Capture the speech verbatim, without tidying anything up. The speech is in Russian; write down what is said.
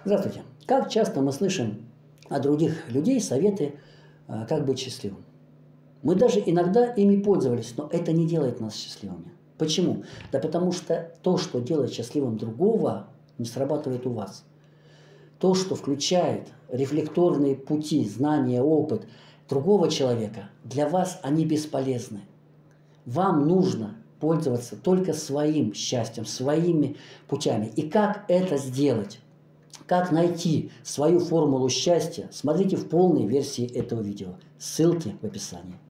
Здравствуйте. Как часто мы слышим от других людей советы, а, как быть счастливым? Мы даже иногда ими пользовались, но это не делает нас счастливыми. Почему? Да потому что то, что делает счастливым другого, не срабатывает у вас. То, что включает рефлекторные пути, знания, опыт другого человека, для вас они бесполезны. Вам нужно пользоваться только своим счастьем, своими путями. И как это сделать? Как найти свою формулу счастья? Смотрите в полной версии этого видео. Ссылки в описании.